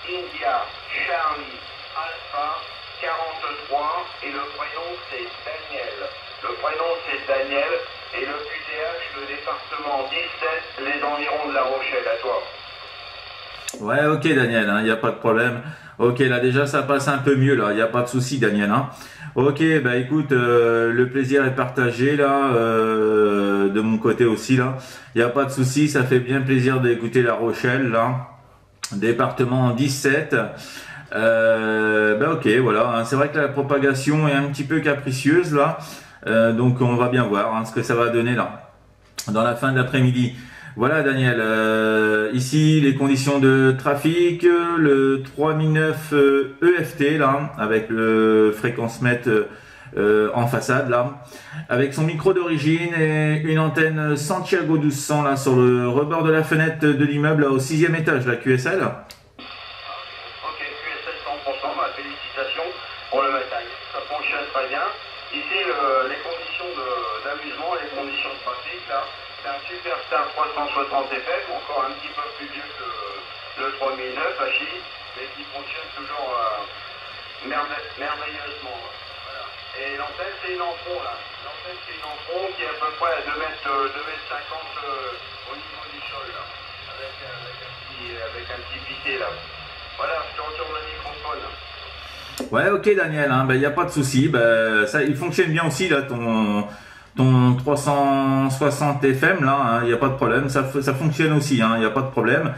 India, Charlie, Alpha, 43, et le prénom c'est Daniel. Le prénom c'est Daniel, et le QTH, le département 17, les environs de La Rochelle, à toi. Ouais, ok Daniel, il n'y a pas de problème. Ok, là déjà ça passe un peu mieux, là, il n'y a pas de souci Daniel. Hein. Ok, bah écoute, le plaisir est partagé là, de mon côté aussi là. Il n'y a pas de souci, ça fait bien plaisir d'écouter La Rochelle là. Département 17. Bah ok, voilà, hein. C'est vrai que la propagation est un petit peu capricieuse là. Donc on va bien voir hein, ce que ça va donner là, dans la fin de l'après-midi. Voilà Daniel, ici les conditions de trafic, le 3009 EFT là, avec le fréquence mètre en façade là, avec son micro d'origine et une antenne Santiago 1200 là sur le rebord de la fenêtre de l'immeuble au 6e étage, la QSL. Ok, QSL 100%, bah, félicitations pour le matériel, ça fonctionne très bien. Ici, les conditions d'amusement, les conditions de pratique, là, c'est un Superstar 360 FM, encore un petit peu plus vieux que le 3009 HI, mais qui fonctionne toujours merveilleusement. Voilà. Et l'antenne, c'est une enfant, là. L'antenne, c'est une enfant qui est à peu près à 2 mètres 50 au niveau du sol, là, avec un petit piqué, là. Voilà, je te retourne le microphone. Ouais, ok Daniel, hein, y a pas de souci. Bah, ça, il fonctionne bien aussi là, ton 360 FM là, il y a pas de problème. Ça fonctionne aussi, il y a pas de problème.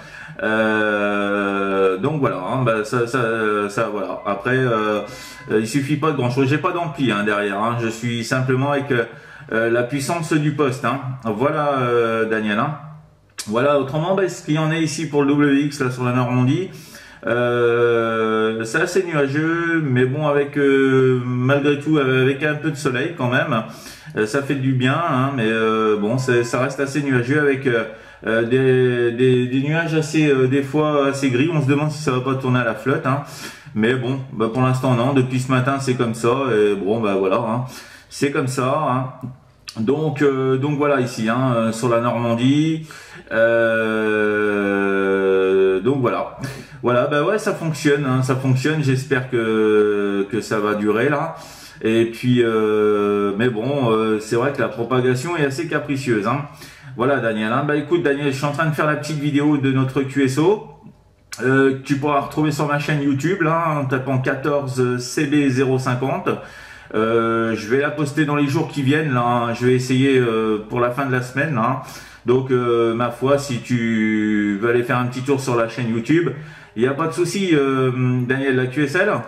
Donc voilà, hein, bah, ça voilà. Après, il suffit pas de grand chose. J'ai pas d'ampli derrière. Hein, je suis simplement avec la puissance du poste. Hein. Voilà Daniel. Hein. Voilà. Autrement, bah, ce qu'il y en a ici pour le WX là sur la Normandie. C'est assez nuageux, mais bon, avec malgré tout avec un peu de soleil quand même, ça fait du bien, hein, mais bon, ça reste assez nuageux avec des nuages assez des fois assez gris. On se demande si ça va pas tourner à la flotte, hein, mais bon, bah, pour l'instant non. Depuis ce matin, c'est comme ça, et bon, bah voilà, hein, c'est comme ça. Hein. Donc voilà ici sur la Normandie. Donc voilà, bah ouais, ça fonctionne, ça fonctionne. J'espère que ça va durer là. Et puis mais bon, c'est vrai que la propagation est assez capricieuse. Hein. Voilà Daniel. Hein. Bah écoute Daniel, je suis en train de faire la petite vidéo de notre QSO. Tu pourras retrouver sur ma chaîne YouTube là en tapant 14 CB050. Je vais la poster dans les jours qui viennent là, hein. Je vais essayer pour la fin de la semaine là, hein. Donc ma foi, si tu veux aller faire un petit tour sur la chaîne YouTube, il n'y a pas de souci Daniel, la QSL. Ok,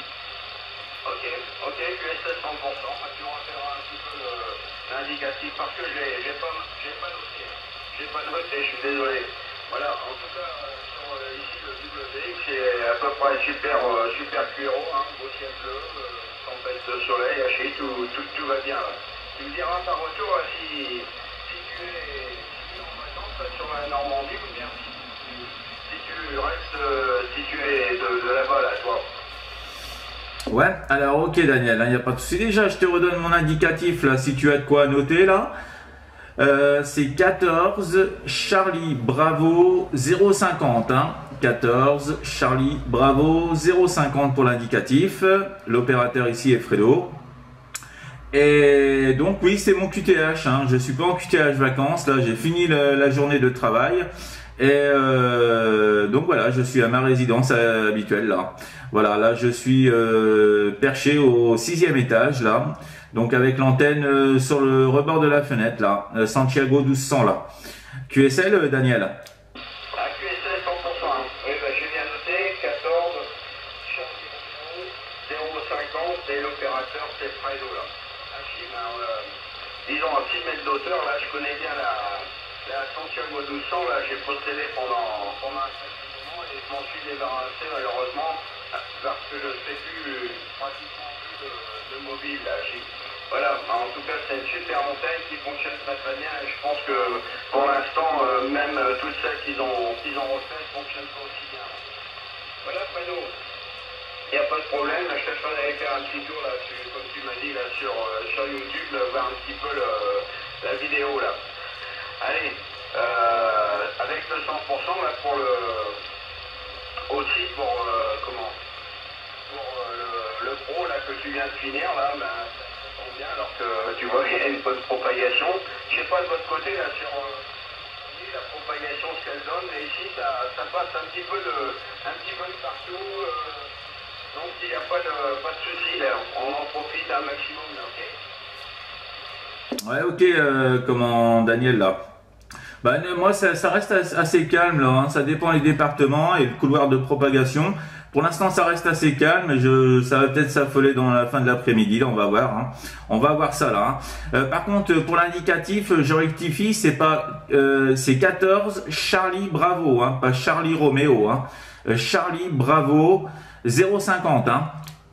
QSL 100%, tu me rappelleras un petit peu l'indicatif parce que j'ai pas noté, j'ai pas noté, je suis désolé. Voilà, en tout cas, sur ici le WX, c'est à peu près super cuiro, beau ciel bleu, tempête de soleil, haché, tout va bien. Là. Tu me diras par retour si tu es en vacances sur la Normandie ou bien si tu restes, si tu es de là-bas, là, toi. Ouais, alors ok Daniel, il n'y a pas de souci. Déjà, je te redonne mon indicatif là, si tu as de quoi noter là. C'est 14 Charlie Bravo 050. 14 Charlie Bravo 050 pour l'indicatif. L'opérateur ici est Fredo. Et donc oui, c'est mon QTH. Je suis pas en QTH vacances. Là, j'ai fini la journée de travail. Et donc voilà, je suis à ma résidence habituelle là. Voilà, là je suis perché au 6e étage là. Donc avec l'antenne sur le rebord de la fenêtre là, Santiago 1200 là. QSL Daniel. Ah, QSL 100%. Oui, bah, j'ai bien noté, 14, Charlie 050 et l'opérateur c'est Fredo là. Disons à 6 mètres d'auteur, là je connais bien la Santiago 1200, là j'ai possédé pendant un certain moment et je m'en suis débarrassé malheureusement parce que je ne fais plus pratiquement plus de mobile là. Voilà, en tout cas c'est une super antenne qui fonctionne très bien et je pense que pour l'instant même toutes celles qu'ils ont refaites fonctionnent pas aussi bien. Voilà Fredo, il n'y a pas de problème, je te ferai faire un petit tour là, comme tu m'as dit là sur YouTube, là, voir un petit peu la vidéo là. Allez, avec le 100% là aussi pour, comment, pour le pro là, que tu viens de finir, là, ben, ça tombe bien, alors que tu vois, il y a une bonne propagation. Je sais pas de votre côté, là, sur la propagation, ce qu'elle donne, mais ici, ça passe un petit peu de partout, donc il n'y a pas de souci, là. On en profite un maximum, là, ok? Ouais, ok, comment Daniel là. Bah, moi, ça reste assez calme là, hein. Ça dépend des départements et le couloir de propagation. Pour l'instant, ça reste assez calme. Ça va peut-être s'affoler dans la fin de l'après-midi. Là, on va voir. Hein. On va voir ça là. Hein. Par contre, pour l'indicatif, je rectifie. C'est 14 Charlie Bravo, hein, pas Charlie Roméo. Hein. Charlie Bravo 050. Hein.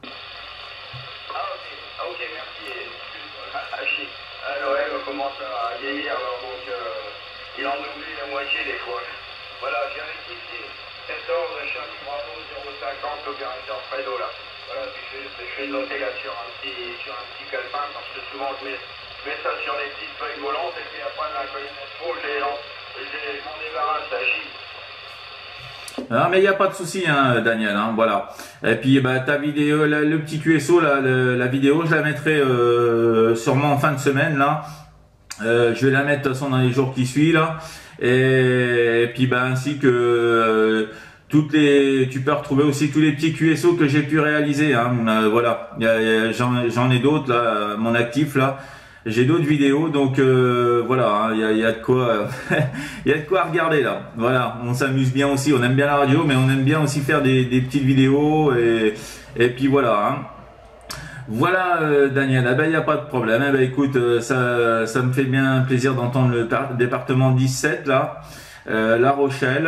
Ok, merci. Achille. Alors, elle commence à vieillir, alors donc il en oublie la moitié des fois. Voilà, j'ai rectifié. 14 Charlie Bravo 050, opérateur Fredo là. Voilà, puis je vais le noter là sur un petit calepin parce que souvent je mets ça sur les petites feuilles volantes et puis après dans la colline expo, je m'en débarrasse, Achille. Non mais il n'y a pas de souci hein, Daniel, hein, voilà. Et puis bah ta vidéo, le petit QSO, la vidéo, je la mettrai sûrement en fin de semaine là. Je vais la mettre de toute façon dans les jours qui suivent là. Et puis bah ainsi que tu peux retrouver aussi tous les petits QSO que j'ai pu réaliser. Hein, voilà, j'en ai d'autres là, à mon actif là. J'ai d'autres vidéos, donc voilà, hein, il y a de quoi, il y a de quoi regarder là. Voilà, on s'amuse bien aussi, on aime bien la radio, mais on aime bien aussi faire des petites vidéos et puis voilà. Hein. Voilà Daniel, il n'y a pas de problème. Eh ben, écoute, ça me fait bien plaisir d'entendre le département 17 là, La Rochelle.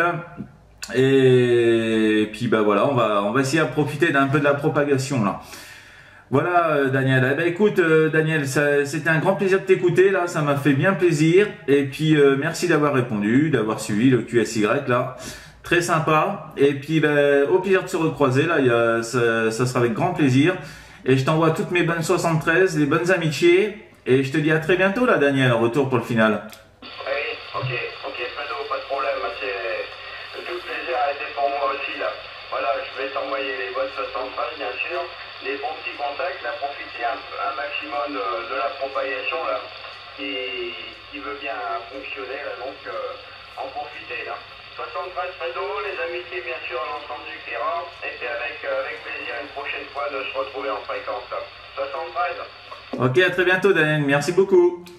Et puis bah voilà, on va essayer de profiter d'un peu de la propagation là. Voilà Daniel, eh ben, écoute Daniel, c'était un grand plaisir de t'écouter là, ça m'a fait bien plaisir et puis merci d'avoir répondu, d'avoir suivi le QSY là, très sympa et puis ben, au plaisir de se recroiser là, ça sera avec grand plaisir et je t'envoie toutes mes bonnes 73, les bonnes amitiés et je te dis à très bientôt là Daniel, retour pour le final. Oui, ok, Fredo, pas de problème, c'est tout plaisir a été pour moi aussi là. Voilà, je vais t'envoyer les bonnes 73 bien sûr. Les bons petits contacts, là, profiter un maximum de la propagation, là, qui veut bien fonctionner, là, donc en profiter, là. 73 Fredo, les amitiés, bien sûr, à l'ensemble du terrain, et puis avec plaisir une prochaine fois de se retrouver en fréquence, là. 73. Ok, à très bientôt Daniel, merci beaucoup.